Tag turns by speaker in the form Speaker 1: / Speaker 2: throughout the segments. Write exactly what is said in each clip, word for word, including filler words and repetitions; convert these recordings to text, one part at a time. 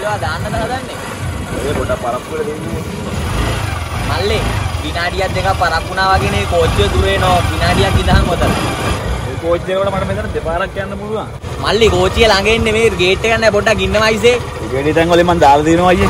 Speaker 1: ඒවා දාන්නද හදන්නේ?
Speaker 2: ඔය පොඩ පරක්කු වල දෙන්නේ.
Speaker 1: මල්ලේ විනාඩියක් දෙකක් පරක්කු වුණා වගේ නේ කෝච්චිය දුර වෙනවා. විනාඩියක් ඉඳන් ඔතන.
Speaker 2: ඒ කෝච්චිය වල මට මෙතන දෙපාරක් යන්න පුළුවන්.
Speaker 1: මල්ලි කෝච්චිය ළඟ ඉන්නේ මේ ගේට් එක ගන්න පොඩ්ඩක් ඉන්න වයිසේ.
Speaker 2: ඒ ගේට් තැන් වලින් මම දාලා දිනවා අයියේ.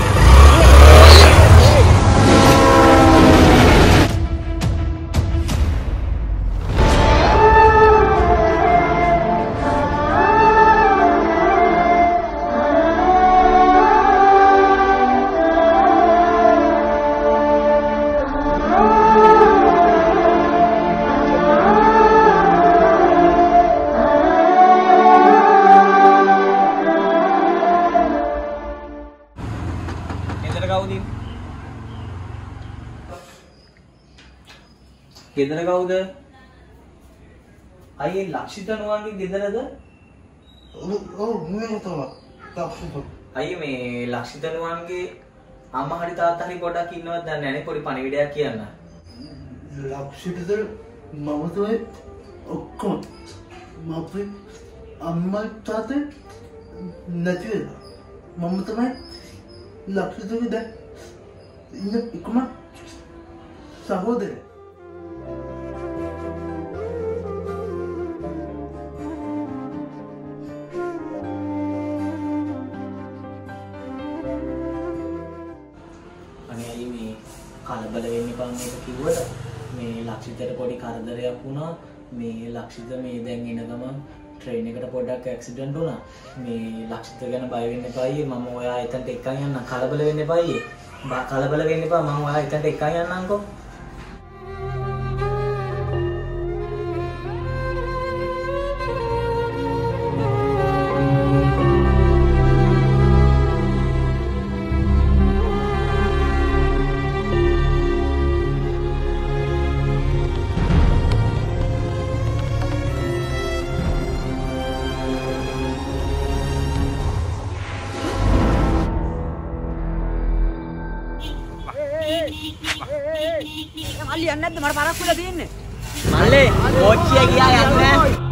Speaker 1: ගෙදර කවුද? අයියේ ලක්ෂිත නුවන්ගේ ගෙදරද?
Speaker 3: ඔව් මම තමයි. ලක්ෂිත.
Speaker 1: අයියේ මේ ලක්ෂිත නුවන්ගේ අම්මා හරි තාත්තා හරි පොඩක් ඉන්නවද දන්නේ නැහැ නේ පොඩි පණිවිඩයක් කියන්න.
Speaker 3: ලක්ෂිතද මම තමයි ඔක්කොම මපේ අම්මා තාත්තා නැති වෙලා. මම තමයි ලක්ෂිතගේ දැන් ඉන්න එකම සහෝදරයා. කලබල වෙන්න එපා මේක කිව්වට මේ ලක්ෂිතට පොඩි කරදරයක් වුණා මේ ලක්ෂිත මේ දැන් එන ගමන් ට්‍රේන් එකට පොඩ්ඩක් ඇක්සිඩන්ට් වුණා මේ ලක්ෂිත ගැන බය වෙන්න එපා අයියේ මම ඔයා එතනට එක්කන් යන්න කලබල වෙන්න එපා අයියේ කලබල වෙන්න එපා මම ඔයා එතනට එක්කන් යන්නම්කෝ
Speaker 4: මල්ලි යන්නේ නැද්ද මට පරක්කු වෙලා තියෙන්නේ
Speaker 1: මල්ලේ කෝච්චිය ගියා යන්නේ